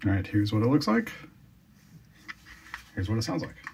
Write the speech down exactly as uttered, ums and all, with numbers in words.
All right, here's what it looks like. Here's what it sounds like.